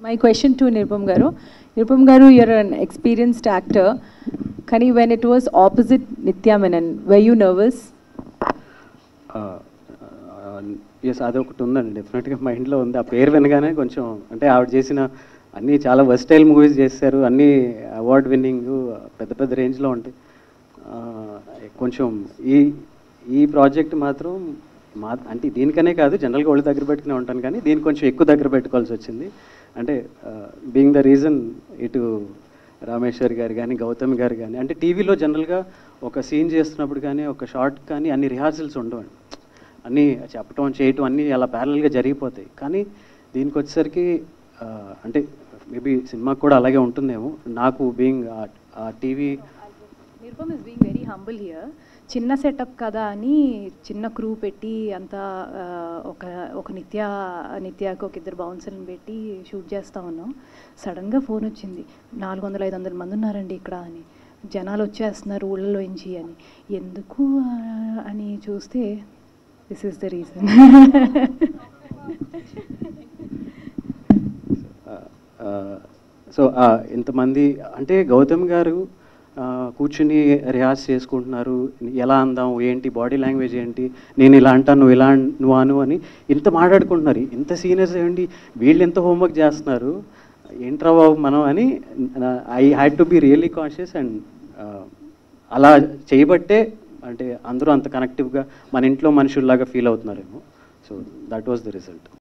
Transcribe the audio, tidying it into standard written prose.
My question to Nirupam Garu. Nirupam Garu, you're an experienced actor. Kani, when it was opposite Nithya Menon, were you nervous? Yes అదొకటి ఉందండి, డెఫినెట్గా మైండ్లో ఉంది. ఆ పేరు వినగానే కొంచెం, అంటే ఆవిడ చేసిన అన్నీ చాలా వర్స్టైల్ మూవీస్ చేశారు, అన్నీ అవార్డ్ విన్నింగ్ పెద్ద పెద్ద రేంజ్లో ఉంటాయి. కొంచెం ఈ ప్రాజెక్ట్ మాత్రం అంటే దీనికనే కాదు, జనరల్గా ఒళ్ళు దగ్గర పెట్టుకునే ఉంటాను, కానీ దీన్ని కొంచెం ఎక్కువ దగ్గర పెట్టుకోవాల్సి వచ్చింది. అంటే బీయింగ్ ద రీజన్, ఇటు రామేశ్వర్ గారు కానీ గౌతమ్ గారు కానీ, అంటే టీవీలో జనరల్గా ఒక సీన్ చేస్తున్నప్పుడు కానీ ఒక షార్ట్ కానీ అన్ని రిహార్సల్స్ ఉండవండి, అన్నీ చెప్పటం చేయటం అన్నీ అలా ప్యారల్గా జరిగిపోతాయి. కానీ దీనికి వచ్చేసరికి అంటే మేబీ సినిమాకి కూడా అలాగే ఉంటుందేమో. నాకు being TV Nirupam is being very humble here. చిన్న సెటప్ కదా అని చిన్న క్రూ పెట్టి అంతా ఒక నిత్యాకు ఒక ఇద్దరు బౌన్సర్ని పెట్టి షూట్ చేస్తూ ఉన్నాం. సడన్గా ఫోన్ వచ్చింది, 400-500 మంది ఉన్నారండి ఇక్కడ అని, జనాలు వచ్చేస్తున్నారు ఊళ్ళలోంచి అని. ఎందుకు అని చూస్తే this is the reason. So ఇంతమంది అంటే గౌతమ్ గారు కూర్చుని రిహార్స్ చేసుకుంటున్నారు, ఎలా అందాం ఏంటి, బాడీ లాంగ్వేజ్ ఏంటి, నేను ఇలా అంటాను నువ్వు ఇలా నువ్వు అను అని ఇంత మాట్లాడుకుంటున్నారు. ఇంత సీనియర్స్ ఏంటి, వీళ్ళు ఎంత హోంవర్క్ చేస్తున్నారు, ఏంట్రా బాబు మనం అని. I had to be really conscious. And అలా చేయబట్టే అంటే అందరూ అంత కనెక్టివ్గా మన ఇంట్లో మనుషుల్లాగా ఫీల్ అవుతున్నారేమో. So that was the result.